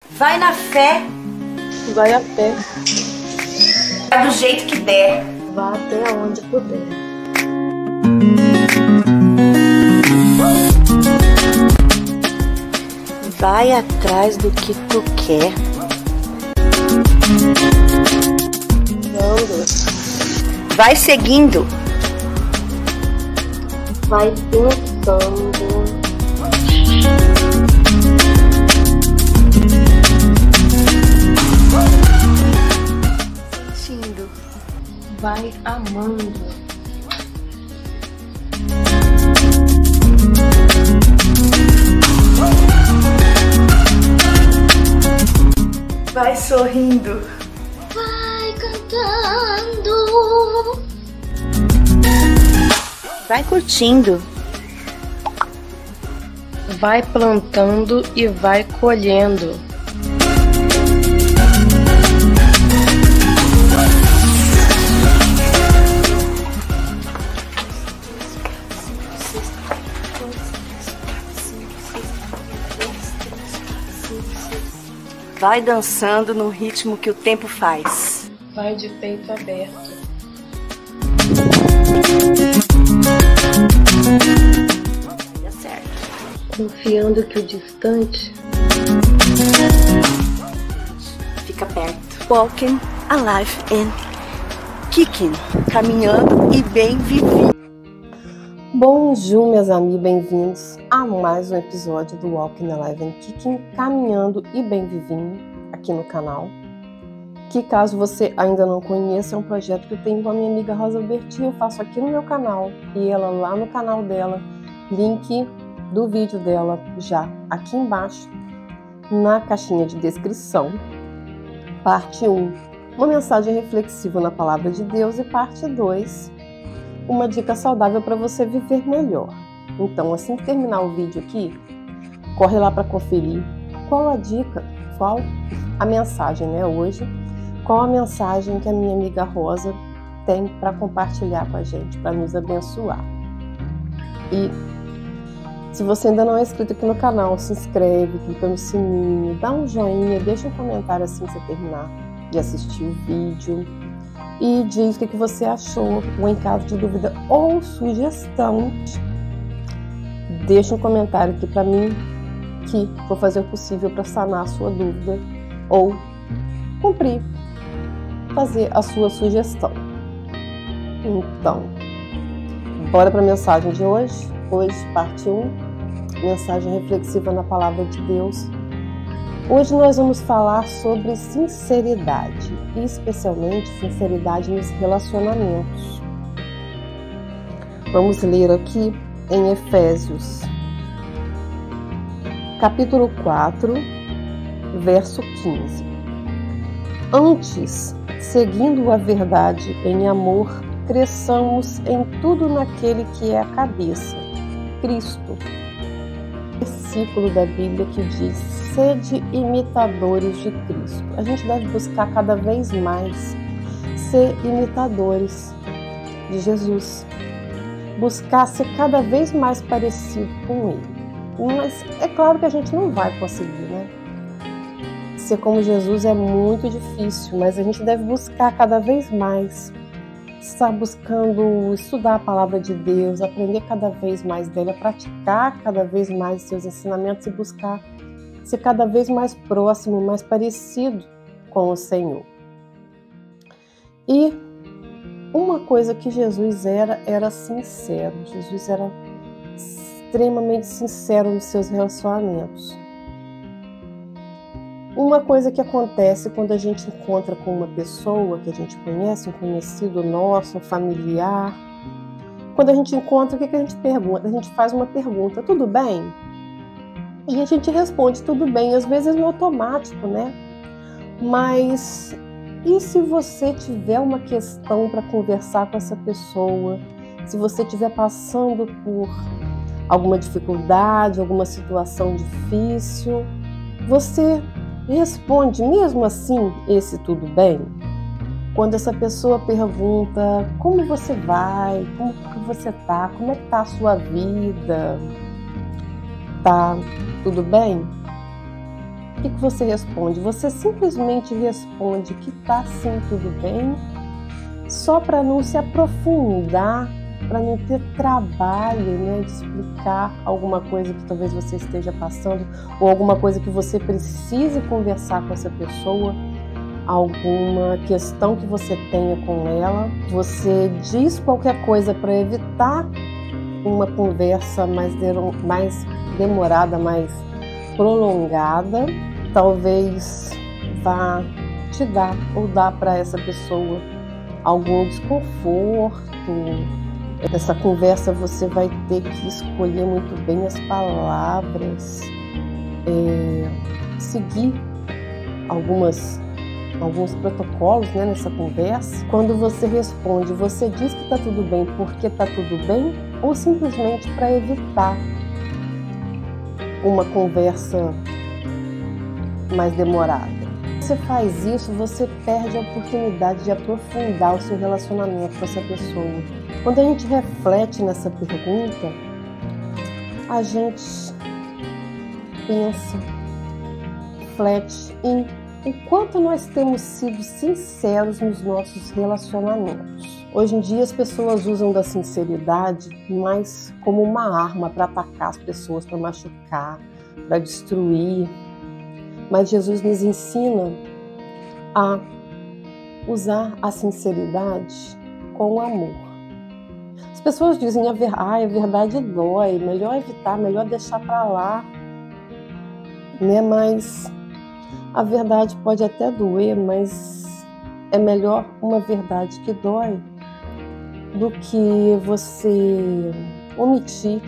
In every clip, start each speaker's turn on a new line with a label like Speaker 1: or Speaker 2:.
Speaker 1: Vai na fé.
Speaker 2: Vai a pé.
Speaker 1: Vai do jeito que der.
Speaker 2: Vá até onde puder.
Speaker 1: Vai atrás do que tu quer.
Speaker 2: Andando.
Speaker 1: Vai seguindo.
Speaker 2: Vai pensando.
Speaker 1: Sentindo.
Speaker 2: Vai amando.
Speaker 1: Vai sorrindo.
Speaker 3: Vai cantando.
Speaker 1: Vai curtindo.
Speaker 2: Vai plantando e vai colhendo.
Speaker 1: Vai dançando no ritmo que o tempo faz.
Speaker 2: Vai de peito aberto.
Speaker 1: Dá certo.
Speaker 2: Confiando que o distante
Speaker 1: Fica perto. Walking, alive and kicking. Caminhando e bem vivido.
Speaker 2: Bonjour, meus amigos, bem-vindos a mais um episódio do Walking Alive and Kicking, caminhando e bem vivinho aqui no canal. Que caso você ainda não conheça, é um projeto que eu tenho com a minha amiga Rosa Alberti, eu faço aqui no meu canal e ela lá no canal dela, link do vídeo dela já aqui embaixo na caixinha de descrição. Parte 1, uma mensagem reflexiva na palavra de Deus, e parte 2, uma dica saudável para você viver melhor. Então, assim que terminar o vídeo aqui, corre lá para conferir qual a dica, qual a mensagem, né, hoje, qual a mensagem que a minha amiga Rosa tem para compartilhar com a gente, para nos abençoar. E se você ainda não é inscrito aqui no canal, se inscreve, clica no sininho, dá um joinha, deixa um comentário assim que você terminar de assistir o vídeo. E diz o que você achou, ou em caso de dúvida ou sugestão, deixa um comentário aqui para mim, que vou fazer o possível para sanar a sua dúvida ou cumprir, fazer a sua sugestão. Então, bora para a mensagem de hoje. Hoje, parte 1, mensagem reflexiva na palavra de Deus. Hoje nós vamos falar sobre sinceridade, e especialmente sinceridade nos relacionamentos. Vamos ler aqui em Efésios, capítulo 4, verso 15. Antes, seguindo a verdade em amor, cresçamos em tudo naquele que é a cabeça, Cristo. Versículo da Bíblia que diz: sede imitadores de Cristo. A gente deve buscar cada vez mais ser imitadores de Jesus, buscar ser cada vez mais parecido com Ele. Mas é claro que a gente não vai conseguir, né? Ser como Jesus é muito difícil, mas a gente deve buscar cada vez mais, estar buscando estudar a palavra de Deus, aprender cada vez mais dela, praticar cada vez mais seus ensinamentos e buscar ser cada vez mais próximo, mais parecido com o Senhor. E uma coisa que Jesus era sincero. Jesus era extremamente sincero nos seus relacionamentos. Uma coisa que acontece quando a gente encontra com uma pessoa que a gente conhece, um conhecido nosso, um familiar. Quando a gente encontra, o que a gente pergunta? A gente faz uma pergunta: tudo bem? E a gente responde: tudo bem, às vezes no automático, né? Mas e se você tiver uma questão para conversar com essa pessoa? Se você estiver passando por alguma dificuldade, alguma situação difícil, você responde mesmo assim esse tudo bem? Quando essa pessoa pergunta: como você vai? Como que você tá? Como é que tá a sua vida? Tá tudo bem? o que você responde? Você simplesmente responde que tá sim, tudo bem, só para não se aprofundar, para não ter trabalho, né, de explicar alguma coisa que talvez você esteja passando ou alguma coisa que você precise conversar com essa pessoa, alguma questão que você tenha com ela. Você diz qualquer coisa para evitar uma conversa mais demorada, mais prolongada. Talvez vá te dar ou dar para essa pessoa algum desconforto. Nessa conversa você vai ter que escolher muito bem as palavras, seguir alguns protocolos, né, nessa conversa. Quando você responde, você diz que está tudo bem porque está tudo bem ou simplesmente para evitar uma conversa mais demorada? Você faz isso, você perde a oportunidade de aprofundar o seu relacionamento com essa pessoa. Quando a gente reflete nessa pergunta, a gente pensa, reflete em o quanto nós temos sido sinceros nos nossos relacionamentos. Hoje em dia as pessoas usam da sinceridade mais como uma arma para atacar as pessoas, para machucar, para destruir. Mas Jesus nos ensina a usar a sinceridade com amor. As pessoas dizem a verdade dói, melhor evitar, melhor deixar para lá, né? Mas a verdade pode até doer, mas é melhor uma verdade que dói do que você omitir,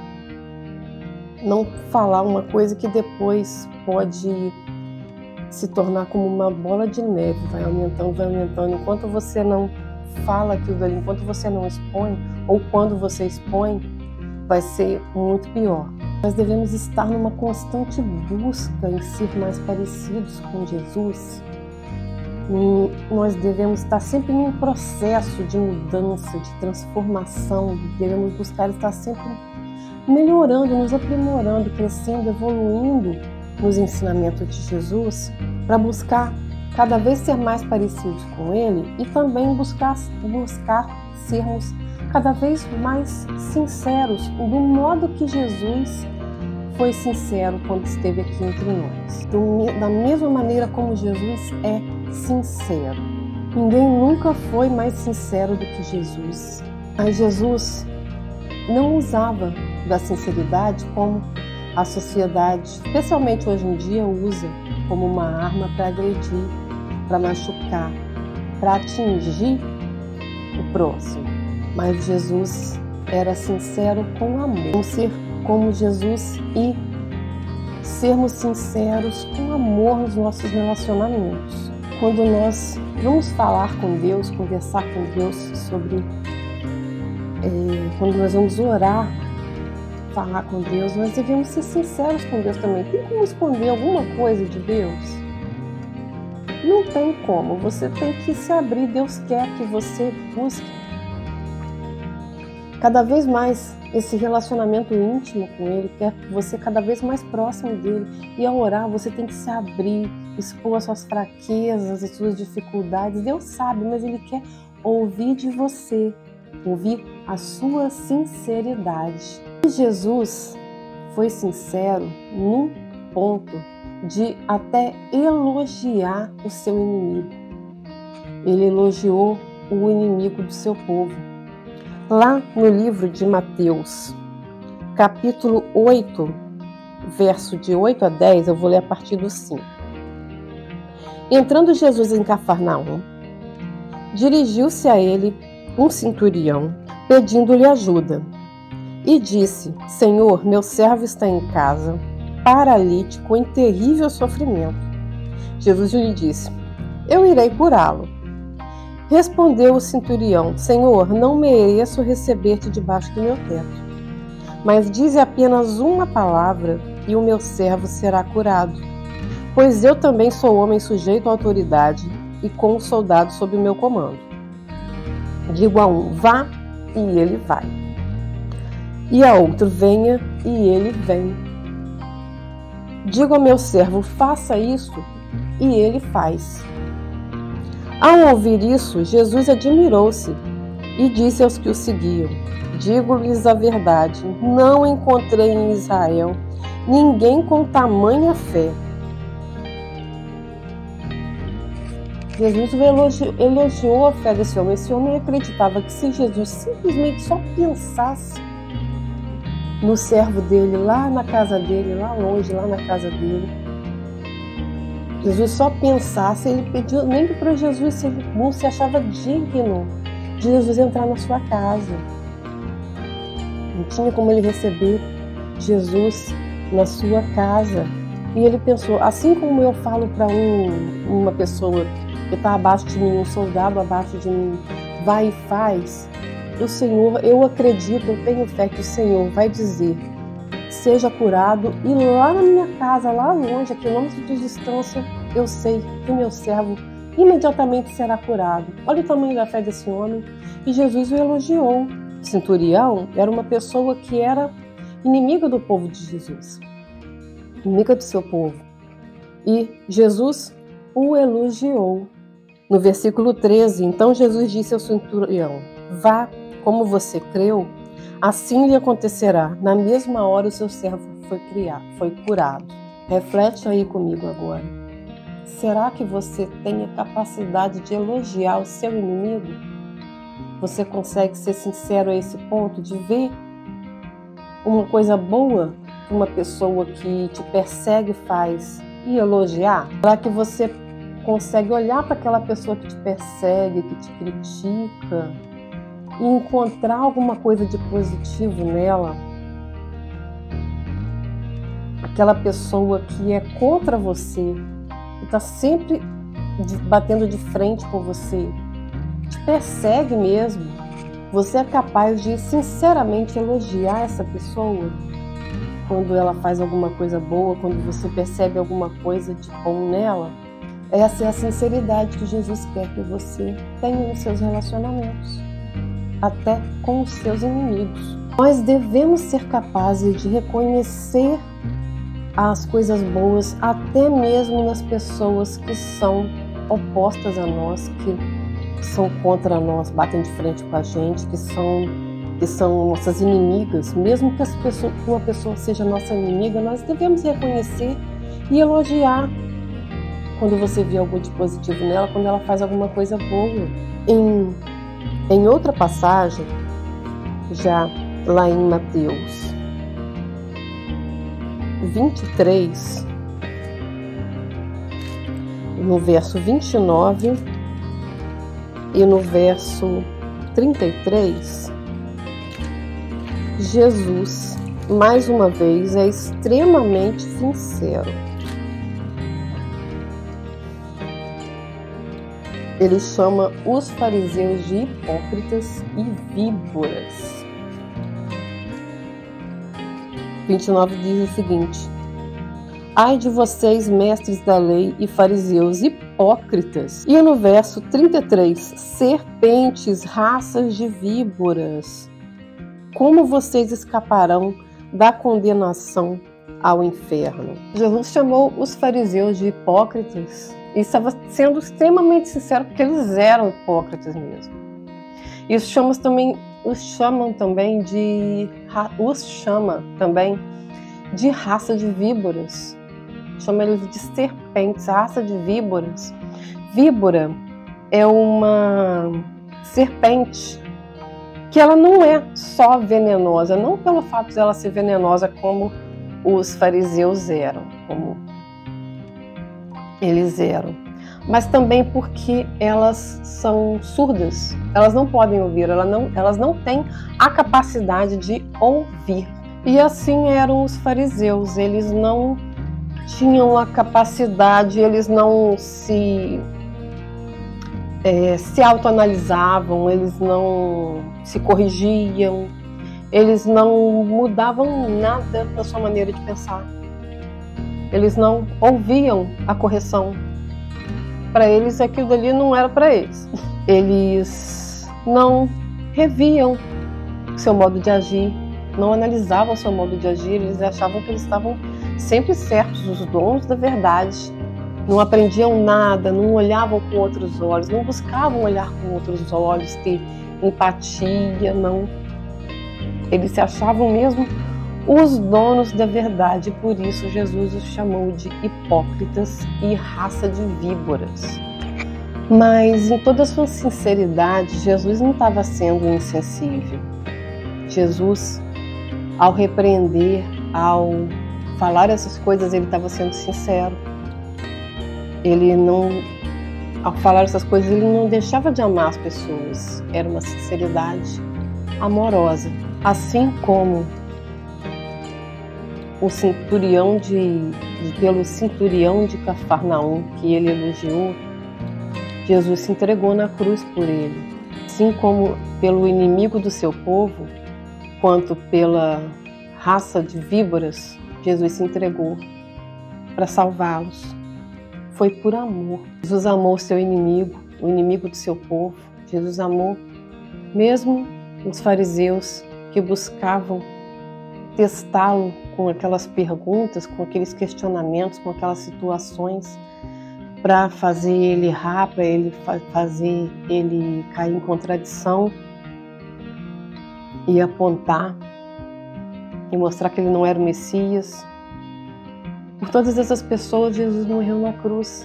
Speaker 2: não falar uma coisa que depois pode se tornar como uma bola de neve, vai aumentando. Enquanto você não fala aquilo dali, enquanto você não expõe, ou quando você expõe, vai ser muito pior. Nós devemos estar numa constante busca em ser mais parecidos com Jesus. Nós devemos estar sempre num processo de mudança, de transformação. Devemos buscar estar sempre melhorando, nos aprimorando, crescendo, evoluindo nos ensinamentos de Jesus, para buscar cada vez ser mais parecidos com Ele e também buscar sermos cada vez mais sinceros, do modo que Jesus foi sincero quando esteve aqui entre nós. Da mesma maneira como Jesus é sincero. Ninguém nunca foi mais sincero do que Jesus. Mas Jesus não usava da sinceridade como a sociedade, especialmente hoje em dia, usa como uma arma para agredir, para machucar, para atingir o próximo. Mas Jesus era sincero com amor. Vamos ser como Jesus e sermos sinceros com amor nos nossos relacionamentos. Quando nós vamos falar com Deus, conversar com Deus sobre... quando nós vamos orar, falar com Deus, nós devemos ser sinceros com Deus também. Tem como esconder alguma coisa de Deus? Não tem como. Você tem que se abrir. Deus quer que você busque cada vez mais esse relacionamento íntimo com Ele, quer você cada vez mais próximo dEle. E ao orar, você tem que se abrir, expor as suas fraquezas, as suas dificuldades. Deus sabe, mas Ele quer ouvir de você, ouvir a sua sinceridade. E Jesus foi sincero num ponto de até elogiar o seu inimigo. Ele elogiou o inimigo do seu povo. Lá no livro de Mateus, capítulo 8, verso de 8 a 10, eu vou ler a partir do 5. Entrando Jesus em Cafarnaum, dirigiu-se a ele um centurião, pedindo-lhe ajuda, e disse: Senhor, meu servo está em casa, paralítico, em terrível sofrimento. Jesus lhe disse: Eu irei curá-lo. Respondeu o centurião: Senhor, não mereço receber-te debaixo do meu teto, mas dize apenas uma palavra e o meu servo será curado. Pois eu também sou homem sujeito à autoridade e com os soldados sob o meu comando. Digo a um: vá, e ele vai. E a outro: venha, e ele vem. Digo ao meu servo, faça isso, e ele faz. Ao ouvir isso, Jesus admirou-se e disse aos que o seguiam, digo-lhes a verdade, não encontrei em Israel ninguém com tamanha fé. Jesus elogiou a fé desse homem. Esse homem acreditava que se Jesus simplesmente só pensasse no servo dele, lá na casa dele, lá longe, lá na casa dele, Jesus só pensasse, ele pediu nem para Jesus se ele não se achava digno de Jesus entrar na sua casa. Não tinha como ele receber Jesus na sua casa. E ele pensou, assim como eu falo para uma pessoa que está abaixo de mim, um soldado abaixo de mim, vai e faz, o Senhor, eu acredito, eu tenho fé que o Senhor vai dizer, seja curado, e lá na minha casa, lá longe, a quilômetros de distância, eu sei que o meu servo imediatamente será curado. Olha o tamanho da fé desse homem. E Jesus o elogiou. O centurião era uma pessoa que era inimiga do povo de Jesus, inimiga do seu povo. E Jesus o elogiou. No versículo 13, então Jesus disse ao centurião, vá, como você creu, assim lhe acontecerá. Na mesma hora o seu servo foi curado. Reflete aí comigo agora. Será que você tem a capacidade de elogiar o seu inimigo? Você consegue ser sincero a esse ponto de ver uma coisa boa que uma pessoa que te persegue faz e elogiar? Será que você consegue olhar para aquela pessoa que te persegue, que te critica e encontrar alguma coisa de positivo nela? Aquela pessoa que é contra você, que está sempre batendo de frente com você, te persegue mesmo. Você é capaz de sinceramente elogiar essa pessoa quando ela faz alguma coisa boa, quando você percebe alguma coisa de bom nela? Essa é a sinceridade que Jesus quer que você tenha nos seus relacionamentos, até com os seus inimigos. Nós devemos ser capazes de reconhecer as coisas boas até mesmo nas pessoas que são opostas a nós, que são contra nós, batem de frente com a gente, que são nossas inimigas. Mesmo que uma pessoa seja nossa inimiga, nós devemos reconhecer e elogiar quando você vê algo de positivo nela, quando ela faz alguma coisa boa. Em outra passagem, já lá em Mateus 23, no verso 29 e no verso 33, Jesus, mais uma vez, é extremamente sincero. Ele chama os fariseus de hipócritas e víboras. 29 diz o seguinte: ai de vocês, mestres da lei e fariseus hipócritas. E no verso 33, serpentes, raças de víboras, como vocês escaparão da condenação ao inferno? Jesus chamou os fariseus de hipócritas e estava sendo extremamente sincero, porque eles eram hipócritas mesmo. E os chama também de raça de víboras. Chama eles de serpentes, raça de víboras. Víbora é uma serpente que ela não é só venenosa, não pelo fato de ela ser venenosa como os fariseus eram, como eles eram, mas também porque elas são surdas, elas não podem ouvir, elas não têm a capacidade de ouvir. E assim eram os fariseus, eles não tinham a capacidade, eles não se autoanalisavam, eles não se corrigiam, eles não mudavam nada na sua maneira de pensar. Eles não ouviam a correção. Para eles, aquilo dali não era para eles. Eles não reviam seu modo de agir, não analisavam seu modo de agir, eles achavam que eles estavam sempre certos, os donos da verdade, não aprendiam nada, não olhavam com outros olhos, não buscavam olhar com outros olhos, ter empatia, não. Eles se achavam mesmo os donos da verdade, e por isso Jesus os chamou de hipócritas e raça de víboras. Mas em toda a sua sinceridade, Jesus não estava sendo insensível. Jesus, ao repreender, ao falar essas coisas, ele estava sendo sincero. Ao falar essas coisas, ele não deixava de amar as pessoas. Era uma sinceridade amorosa. Assim como o centurião pelo centurião de Cafarnaum, que ele elogiou, Jesus se entregou na cruz por ele. Assim como pelo inimigo do seu povo, quanto pela raça de víboras, Jesus se entregou para salvá-los. Foi por amor. Jesus amou seu inimigo, o inimigo do seu povo. Jesus amou mesmo os fariseus que buscavam testá-lo com aquelas perguntas, com aqueles questionamentos, com aquelas situações para fazer ele errar, para ele fazer ele cair em contradição e apontar e mostrar que ele não era o Messias. Por todas essas pessoas, Jesus morreu na cruz.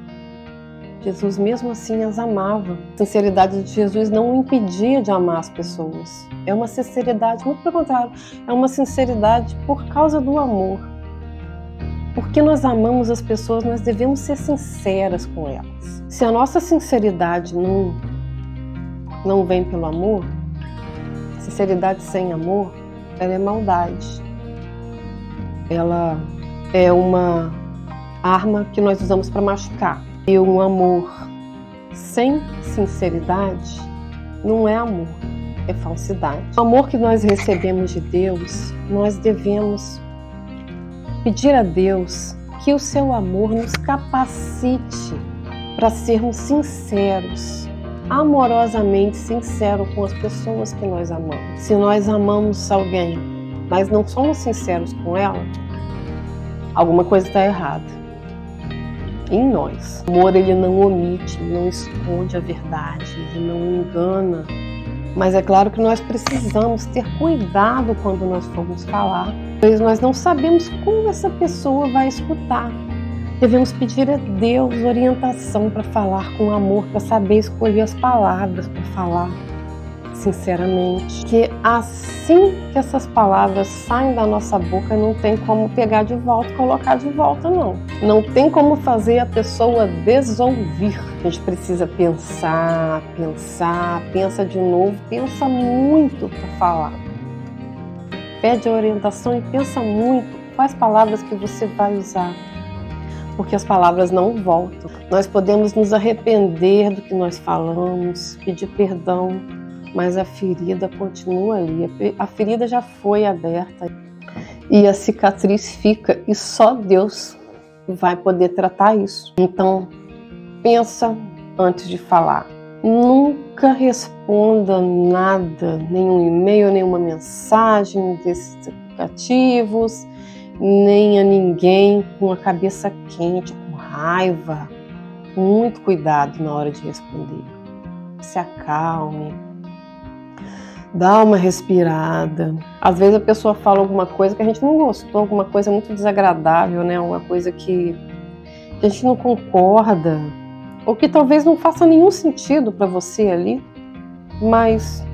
Speaker 2: Jesus mesmo assim as amava. A sinceridade de Jesus não o impedia de amar as pessoas. É uma sinceridade, muito pelo contrário, é uma sinceridade por causa do amor. Porque nós amamos as pessoas, nós devemos ser sinceras com elas. Se a nossa sinceridade não vem pelo amor, sinceridade sem amor, ela é maldade. Ela é uma arma que nós usamos para machucar. E um amor sem sinceridade não é amor, é falsidade. O amor que nós recebemos de Deus, nós devemos pedir a Deus que o seu amor nos capacite para sermos sinceros, amorosamente sinceros com as pessoas que nós amamos. Se nós amamos alguém, mas não somos sinceros com ela, alguma coisa está errada em nós. O amor, ele não omite, não esconde a verdade, ele não engana. Mas é claro que nós precisamos ter cuidado quando nós formos falar, pois nós não sabemos como essa pessoa vai escutar. Devemos pedir a Deus orientação para falar com amor, para saber escolher as palavras para falar sinceramente. Que assim que essas palavras saem da nossa boca, não tem como pegar de volta e colocar de volta, não. Não tem como fazer a pessoa desouvir. A gente precisa pensar, pensa de novo, pensa muito para falar. Pede a orientação e pensa muito quais palavras que você vai usar. Porque as palavras não voltam. Nós podemos nos arrepender do que nós falamos, pedir perdão, mas a ferida continua ali. A ferida já foi aberta e a cicatriz fica, e só Deus vai poder tratar isso. Então, pensa antes de falar. Nunca responda nada, nenhum e-mail, nenhuma mensagem desses aplicativos, nem a ninguém com a cabeça quente, com raiva. Muito cuidado na hora de responder. Se acalme. Dá uma respirada. Às vezes a pessoa fala alguma coisa que a gente não gostou, alguma coisa muito desagradável, né? Alguma coisa que a gente não concorda, ou que talvez não faça nenhum sentido para você ali, mas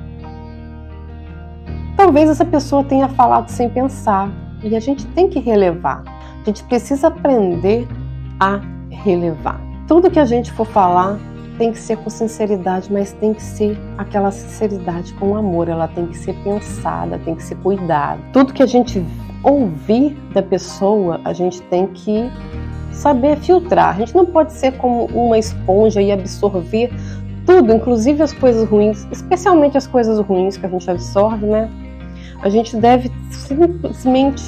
Speaker 2: talvez essa pessoa tenha falado sem pensar, e a gente tem que relevar. A gente precisa aprender a relevar. Tudo que a gente for falar tem que ser com sinceridade, mas tem que ser aquela sinceridade com amor. Ela tem que ser pensada, tem que ser cuidada. Tudo que a gente ouvir da pessoa, a gente tem que saber filtrar. A gente não pode ser como uma esponja e absorver tudo, inclusive as coisas ruins, especialmente as coisas ruins que a gente absorve, né? A gente deve simplesmente,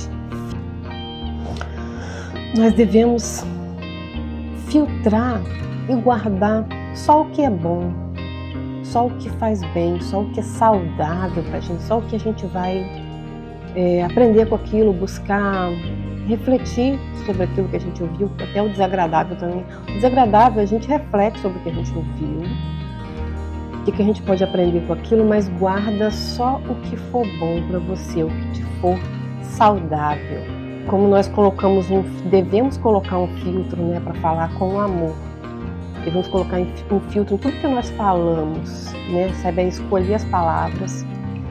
Speaker 2: nós devemos filtrar e guardar só o que é bom, só o que faz bem, só o que é saudável pra gente, só o que a gente vai aprender com aquilo, buscar refletir sobre aquilo que a gente ouviu, até o desagradável também. O desagradável a gente reflete sobre o que a gente ouviu, o que a gente pode aprender com aquilo, mas guarda só o que for bom para você, o que te for saudável. Como nós devemos colocar um filtro, né, para falar com amor. Devemos colocar um filtro em tudo que nós falamos, né? Saber escolher as palavras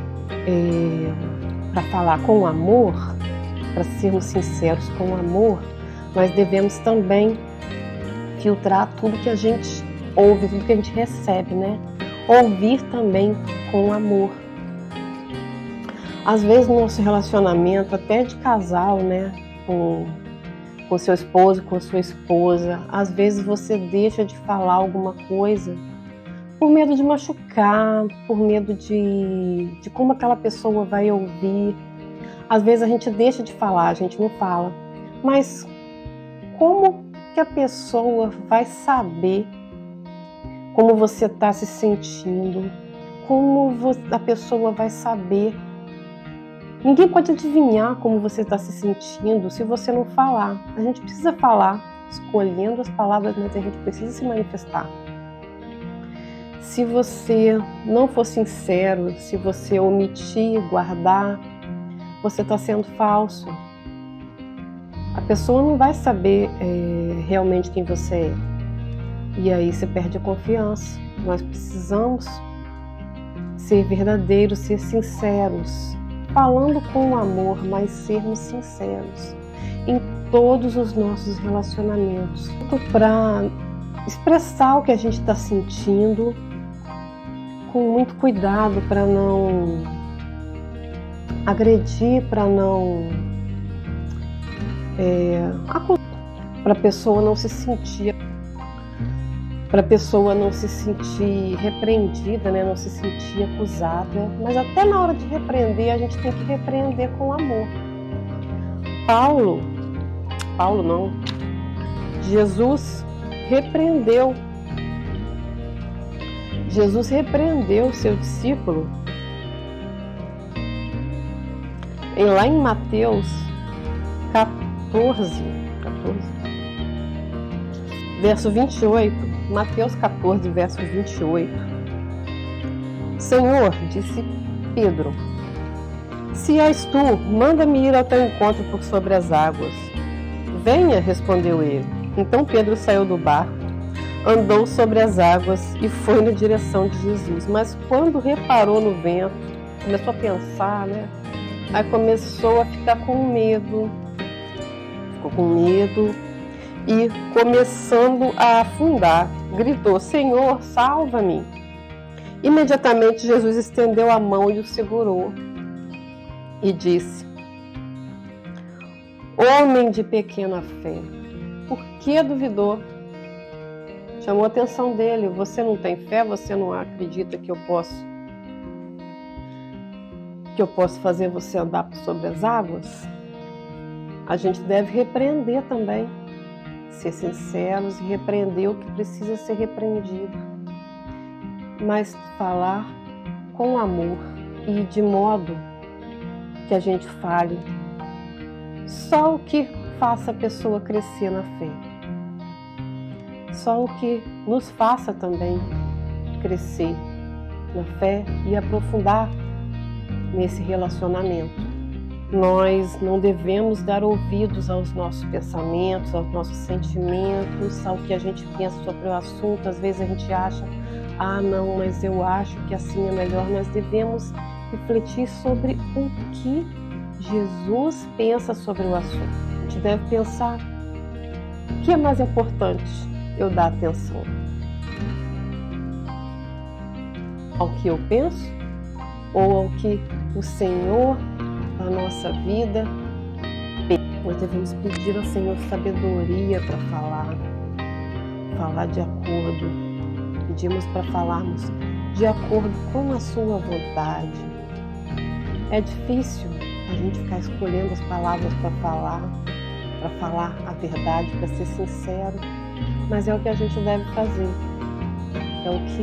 Speaker 2: para falar com amor, para sermos sinceros com amor. Nós devemos também filtrar tudo que a gente ouve, tudo que a gente recebe, né? Ouvir também com amor. Às vezes no nosso relacionamento, até de casal, né? Com seu esposo, com sua esposa, às vezes você deixa de falar alguma coisa por medo de machucar, por medo de como aquela pessoa vai ouvir. Às vezes a gente deixa de falar, a gente não fala. Mas como que a pessoa vai saber como você está se sentindo? Como a pessoa vai saber? Ninguém pode adivinhar como você está se sentindo se você não falar. A gente precisa falar, escolhendo as palavras, mas a gente precisa se manifestar. Se você não for sincero, se você omitir, guardar, você está sendo falso. A pessoa não vai saber realmente quem você é. E aí você perde a confiança. Nós precisamos ser verdadeiros, ser sinceros. Falando com amor, mas sermos sinceros em todos os nossos relacionamentos, para expressar o que a gente está sentindo com muito cuidado, para não agredir, para não para a pessoa não se sentir repreendida, né? Não se sentir acusada. Mas até na hora de repreender, a gente tem que repreender com amor. Jesus repreendeu o seu discípulo lá em Mateus 14, verso 28. Mateus 14, verso 28. Senhor, disse Pedro, se és tu, manda-me ir ao teu encontro por sobre as águas. Venha, respondeu ele. Então Pedro saiu do barco, andou sobre as águas e foi na direção de Jesus. Mas quando reparou no vento, começou a pensar, né? Aí começou a ficar com medo. Ficou com medo e começando a afundar, gritou, Senhor, salva-me. Imediatamente Jesus estendeu a mão e o segurou e disse, homem de pequena fé, por que duvidou? Chamou a atenção dele, você não tem fé, você não acredita que eu posso fazer você andar sobre as águas? A gente deve repreender também, ser sinceros e repreender o que precisa ser repreendido, mas falar com amor e de modo que a gente fale só o que faça a pessoa crescer na fé, só o que nos faça também crescer na fé e aprofundar nesse relacionamento. Nós não devemos dar ouvidos aos nossos pensamentos, aos nossos sentimentos, ao que a gente pensa sobre o assunto. Às vezes a gente acha, não, mas eu acho que assim é melhor. Nós devemos refletir sobre o que Jesus pensa sobre o assunto. A gente deve pensar o que é mais importante eu dar atenção. Ao que eu penso ou ao que o Senhor da nossa vida. Nós devemos pedir ao Senhor sabedoria para falar de acordo. Pedimos para falarmos de acordo com a sua vontade. É difícil a gente ficar escolhendo as palavras para falar a verdade, para ser sincero, mas é o que a gente deve fazer. É o que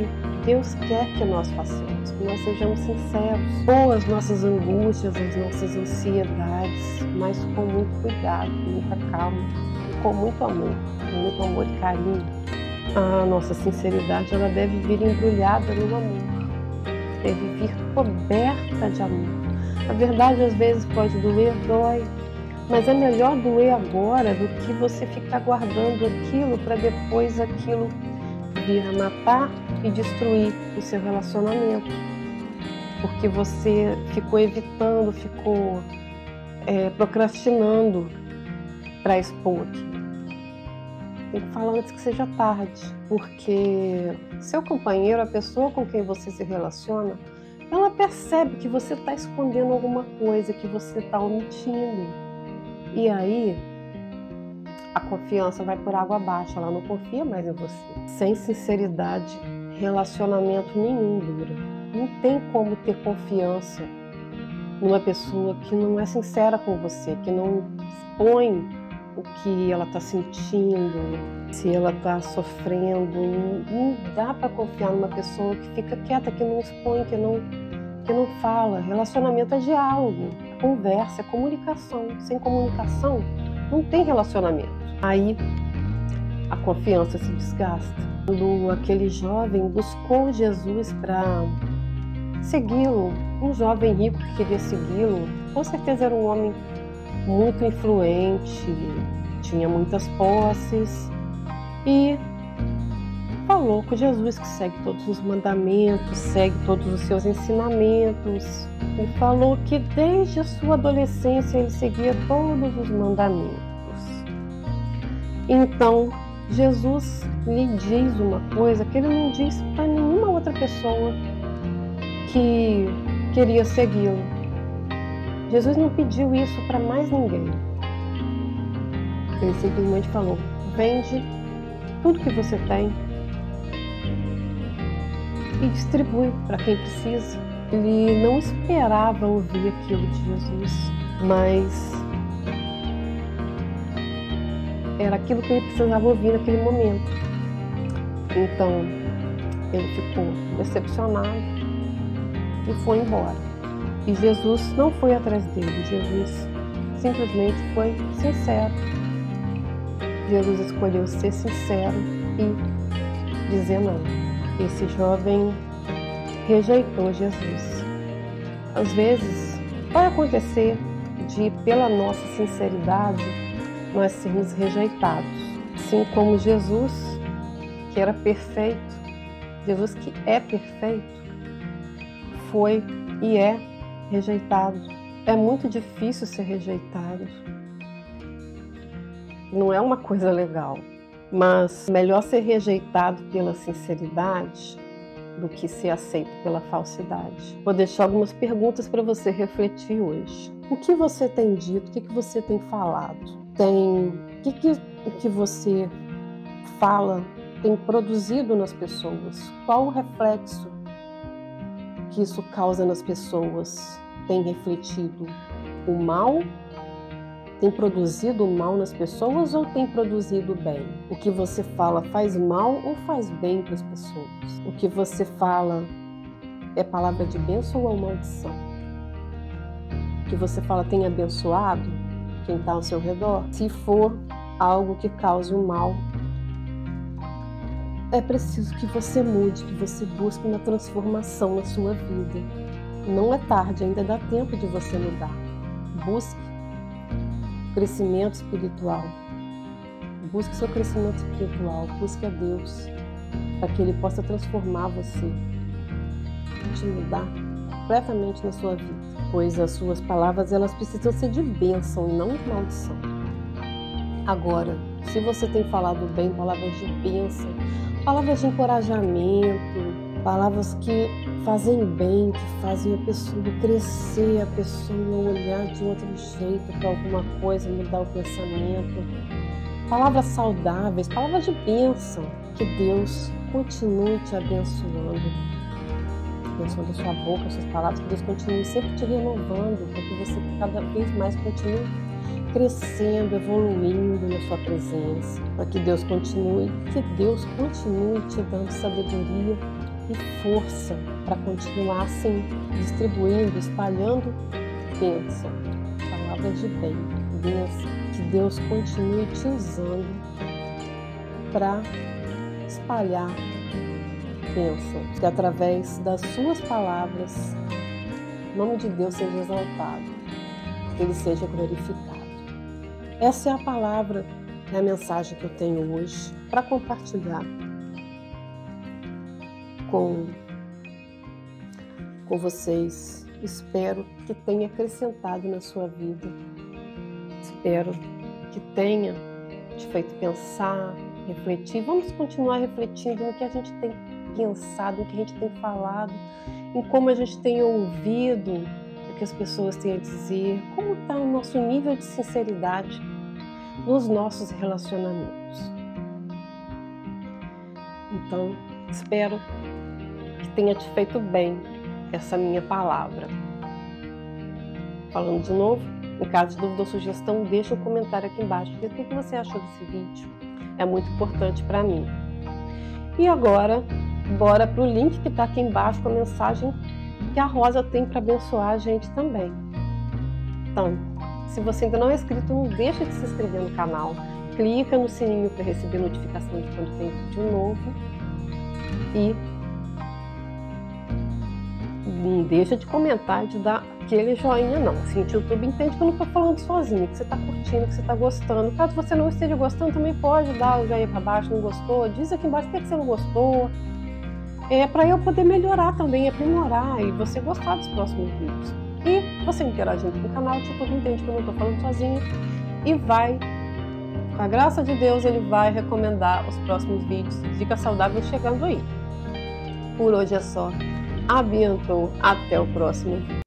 Speaker 2: Deus quer que nós façamos, que nós sejamos sinceros, com as nossas angústias, as nossas ansiedades, mas com muito cuidado, com muita calma e com muito amor e carinho. A nossa sinceridade, ela deve vir embrulhada no amor, deve vir coberta de amor. A verdade às vezes pode doer, dói, mas é melhor doer agora do que você ficar guardando aquilo para depois aquilo vir a matar e destruir o seu relacionamento. Porque você ficou evitando, ficou procrastinando para expor aquilo. Tem que falar antes que seja tarde, porque seu companheiro, a pessoa com quem você se relaciona, ela percebe que você está escondendo alguma coisa, que você está omitindo. E aí, a confiança vai por água abaixo, ela não confia mais em você. Sem sinceridade, relacionamento nenhum dura. Não tem como ter confiança numa pessoa que não é sincera com você, que não expõe o que ela está sentindo, se ela está sofrendo. Não dá para confiar numa pessoa que fica quieta, que não expõe, que não fala. Relacionamento é diálogo, é conversa, é comunicação. Sem comunicação, não tem relacionamento. Aí a confiança se desgasta. Quando aquele jovem buscou Jesus para segui-lo, um jovem rico que queria segui-lo, com certeza era um homem muito influente, tinha muitas posses, e falou com Jesus que segue todos os mandamentos, segue todos os seus ensinamentos. Ele falou que desde a sua adolescência ele seguia todos os mandamentos. Então, Jesus lhe diz uma coisa que ele não diz para nenhuma outra pessoa que queria segui-lo. Jesus não pediu isso para mais ninguém. Ele simplesmente falou: vende tudo que você tem e distribui para quem precisa. Ele não esperava ouvir aquilo de Jesus, mas era aquilo que ele precisava ouvir naquele momento. Então, ele ficou decepcionado e foi embora. E Jesus não foi atrás dele, Jesus simplesmente foi sincero. Jesus escolheu ser sincero e dizer não. Esse jovem rejeitou Jesus. Às vezes, vai acontecer de, pela nossa sinceridade, nós sermos rejeitados. Assim como Jesus, que era perfeito, Jesus que é perfeito, foi e é rejeitado. É muito difícil ser rejeitado. Não é uma coisa legal, mas melhor ser rejeitado pela sinceridade do que ser aceito pela falsidade. Vou deixar algumas perguntas para você refletir hoje. O que você tem dito? O que você tem falado? O que você fala tem produzido nas pessoas? Qual o reflexo que isso causa nas pessoas? Tem refletido o mal? Tem produzido o mal nas pessoas ou tem produzido o bem? O que você fala faz mal ou faz bem para as pessoas? O que você fala é palavra de bênção ou maldição? O que você fala tem abençoado quem está ao seu redor? Se for algo que cause o mal, é preciso que você mude, que você busque uma transformação na sua vida. Não é tarde, ainda dá tempo de você mudar. Busque crescimento espiritual. Busque seu crescimento espiritual, busque a Deus, para que Ele possa transformar você, te mudar completamente na sua vida. Pois as suas palavras, elas precisam ser de bênção e não de maldição. Agora, se você tem falado bem, palavras de bênção, palavras de encorajamento, palavras que fazem bem, que fazem a pessoa crescer, a pessoa olhar de outro jeito para alguma coisa, mudar o pensamento, palavras saudáveis, palavras de bênção, que Deus continue te abençoando. Abençoando a sua boca, as suas palavras, que Deus continue sempre te renovando, para que você cada vez mais continue crescendo, evoluindo na sua presença, para que Deus continue te dando sabedoria e força para continuar assim, distribuindo, espalhando bênção, palavras de bem, bênção, que Deus continue te usando para espalhar bênçãos, que através das suas palavras, o nome de Deus seja exaltado, que Ele seja glorificado. Essa é a palavra, é a mensagem que eu tenho hoje para compartilhar com vocês. Espero que tenha acrescentado na sua vida. Espero que tenha te feito pensar, refletir. Vamos continuar refletindo no que a gente tem pensado, no que a gente tem falado, em como a gente tem ouvido o que as pessoas têm a dizer, como está o nosso nível de sinceridade nos nossos relacionamentos. Então, espero que tenha te feito bem essa minha palavra. Falando de novo, em caso de dúvida ou sugestão, deixa um comentário aqui embaixo. Diz o que você achou desse vídeo. É muito importante para mim. E agora, bora para o link que está aqui embaixo com a mensagem que a Rosa tem para abençoar a gente também. Então, se você ainda não é inscrito, não deixa de se inscrever no canal. Clica no sininho para receber notificação de quando tem vídeo novo. E não deixa de comentar e de dar aquele joinha não. Assim, o YouTube entende que eu não estou falando sozinha, que você está curtindo, que você está gostando. Caso você não esteja gostando, também pode dar o joinha para baixo, não gostou. Diz aqui embaixo por que você não gostou. É para eu poder melhorar também, aprimorar e você gostar dos próximos vídeos. E você interagindo com o canal, o YouTube entende que eu não estou falando sozinha e vai, com a graça de Deus, ele vai recomendar os próximos vídeos de dicas saudáveis chegando aí. Por hoje é só. Abençoe. Até o próximo vídeo.